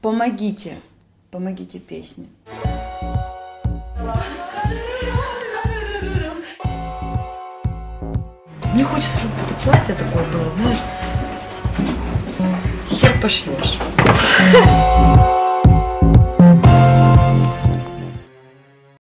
помогите. Помогите песне. Мне хочется, чтобы это платье такое было, знаешь, хер пошлешь.